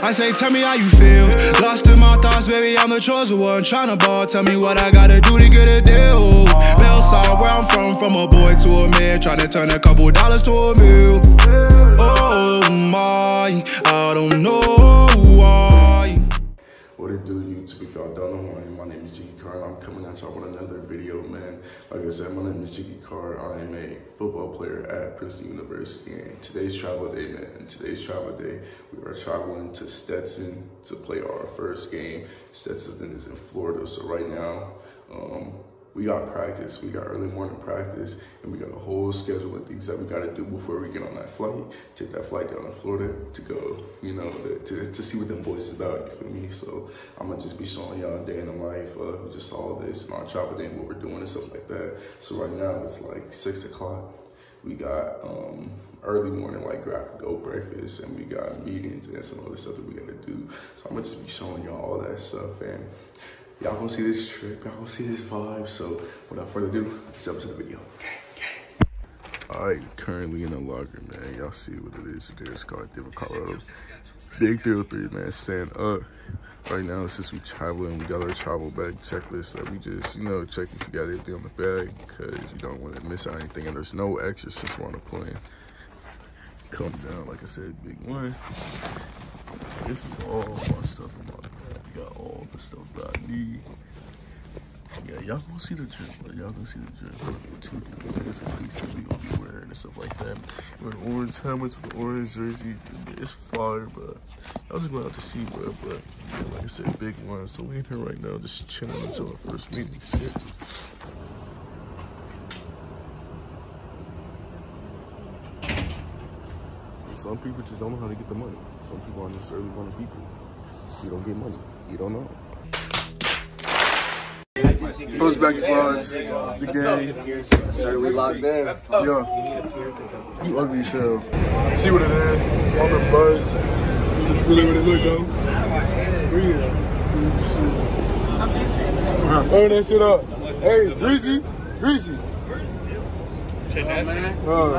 I say, tell me how you feel. Lost in my thoughts, baby, I'm the chosen one. Tryna ball, tell me what I gotta do to get a deal. Bellside, where I'm from a boy to a man. Tryna turn a couple dollars to a meal. Oh my, I don't know why. What it do, YouTube? If y'all don't know who I am, my name is Jiggy Card. I'm coming at y'all with another video, man. Like I said, my name is Jiggy Card. I am a football player at Princeton University, and today's travel day, man. Today's travel day, we are traveling to Stetson to play our first game. Stetson is in Florida, so right now, we got practice. We got early morning practice, and we got a whole schedule of things that we got to do before we get on that flight. Take that flight down to Florida to go, you know, to see what them boys is about, you feel me? So I'm going to just be showing y'all a day in the life. We just saw this and our travel day and what we're doing and stuff like that. So right now it's like 6 o'clock. We got early morning, like go breakfast, and we got meetings and some other stuff that we got to do. So I'm going to just be showing y'all all that stuff, and y'all gonna see this trip, y'all gonna see this vibe. So without further ado, let's jump to the video. All right, currently in the locker, man. Y'all see what it is today. It's called Denver, Colorado. Big 303, man, stand up. Right now, since we traveling, we got our travel bag checklist that we just, you know, check if you got everything on the bag, because you don't want to miss out anything. And there's no extras since we're on the plane. Come down, like I said, big one. This is all my stuff in my bag. We got all the stuff that I need. Yeah, y'all gonna see the drip, bro. Y'all gonna see the drip. Two things at least that we gonna be wearing and stuff like that. Wearing orange helmets with orange jerseys. It's fire, bro. Y'all just gonna have to see, bro. But yeah, like I said, big one. So we in here right now, just chilling until our first meeting. Shit. Some people just don't know how to get the money. Some people aren't necessarily money people. You don't get money. You don't know. Goes back to vibes. The game. Sir, we locked in. Yo, you ugly as hell. See what it is. On the buzz. You feel it when it looks, yo? Open that shit up. Hey, Greasy. Greasy. Oh, man.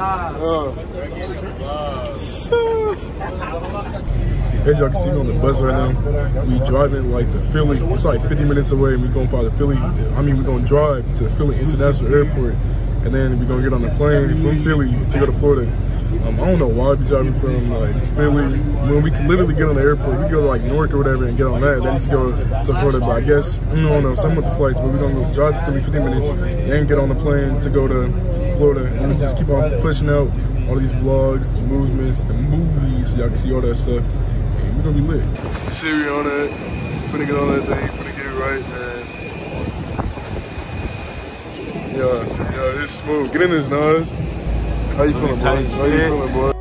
As y'all can see me on the bus right now, we driving like to Philly. It's like 50 minutes away, and we're gonna fly to Philly. We're gonna drive to Philly International Airport, and then we're gonna get on the plane from Philly to go to Florida. I don't know why we driving from like Philly when we can literally get on the airport. We go to like Newark or whatever and get on that, then just go to Florida. But I guess I don't know some of the flights, but we're gonna go drive to Philly 50 minutes, then get on the plane to go to Florida, and we just keep on pushing out all these vlogs, the movements, the movies, so y'all can see all that stuff. And we're gonna be lit. See, we on that. Finna get on that thing. Finna get it right, man. Yeah, it's smooth. Get in this, Nas. How you feeling, boy? How you feeling, boy?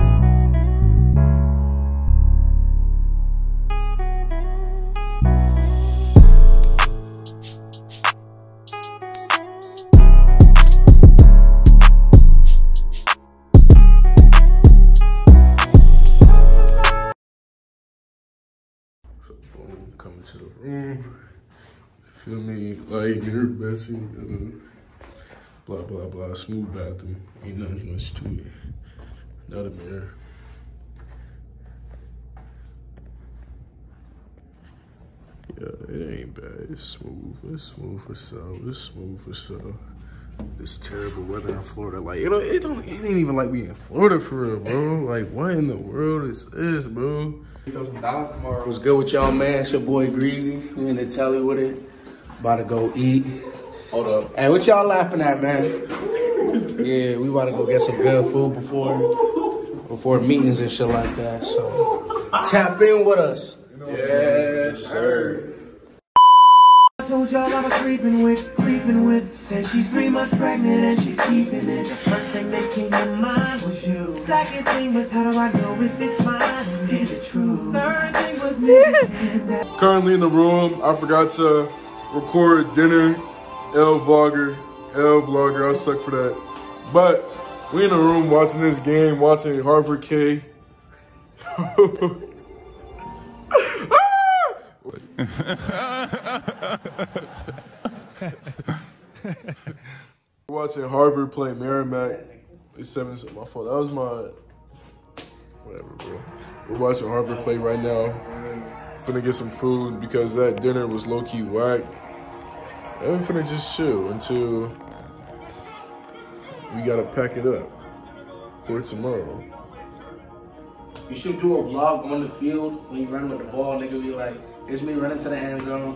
Coming to the room, feel me, like your Bessie, blah, blah, blah, smooth bathroom, ain't nothing much to it, not a mirror. Yeah, it ain't bad, it's smooth for sure, it's smooth for sure. This terrible weather in Florida, like, it ain't even like we in Florida for real, bro. Like, what in the world is this, bro? What's good with y'all, man? It's your boy Greasy. We in the telly with it. About to go eat. Hold up. Hey, what y'all laughing at, man? Yeah, we about to go get some good food before meetings and shit like that. So tap in with us. Yes, sir. I told y'all I was creeping with. Said she's 3 months pregnant and she's keeping it. The first thing that came to mind was you. Second thing was, how do I know if it's mine? Is it true? Third thing was me. Currently in the room, I forgot to record dinner. L vlogger, I suck for that. But we in the room watching this game, watching Harvard K. Watching Harvard play Merrimack. It's 7-7. My fault. That was Whatever, bro. We're watching Harvard play right now. Finna get some food because that dinner was low-key whack. And we're finna just chill until we gotta pack it up for tomorrow. You should do a vlog on the field when you run with the ball. Nigga be like, it's me running to the end zone.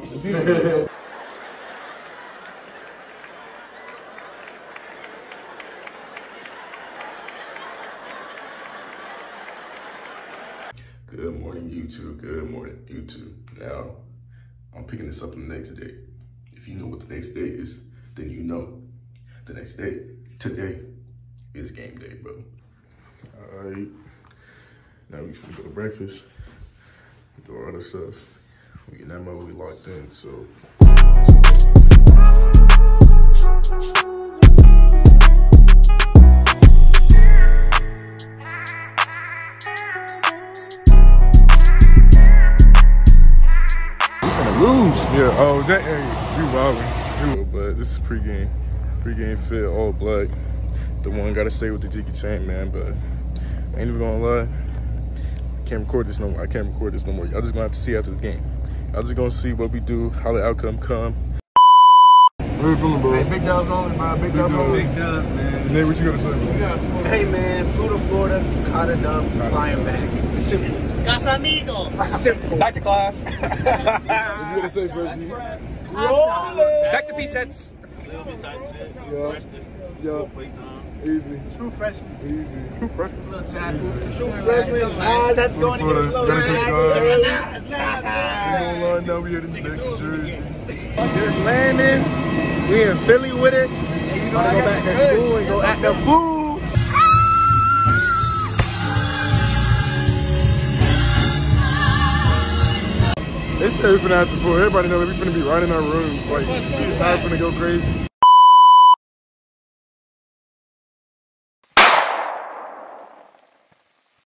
Good morning, YouTube. Good morning, YouTube. Now, I'm picking this up the next day. If you know what the next day is, then you know the next day. Today is game day, bro. All right. Now we finna go to breakfast. Do all other stuff. We get that mode, we locked in, so. Yeah, oh, that area, we wildin'. But this is pregame. Pregame fit, all black. The one gotta stay with the Jiggy chain, man, but I ain't even gonna lie. I can't record this no more. Y'all just gonna have to see after the game. Y'all just gonna see what we do, how the outcome come. Where you feeling, bro? Hey, big dubs only, bro. Big dubs only. Big dubs, man. Nate, what you gonna say, bro? Hey, man, flew to Florida, caught a dub, flying back. Simple. Casamigo. Simple. Back to class. What you gonna say, first? Back to P-sets. Yeah. Easy. True freshman. Easy. True freshman. Little tackle. True freshman. That's going to get low. Now we heading back to Jersey. Just landing. We in Philly with it. You know, go back to school and go act the fool. They said we finna have to pull. Everybody know that we finna be right in our rooms. Like, she's not finna go crazy.